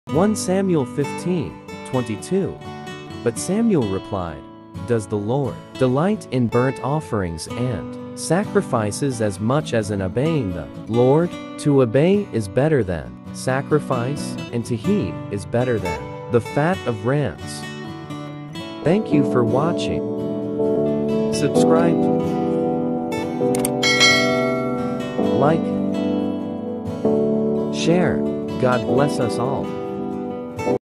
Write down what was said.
1 Samuel 15:22. But Samuel replied, "Does the Lord delight in burnt offerings and sacrifices as much as in obeying the Lord? To obey is better than sacrifice, and to heed is better than the fat of rams." Thank you for watching. Subscribe, like, share. God bless us all.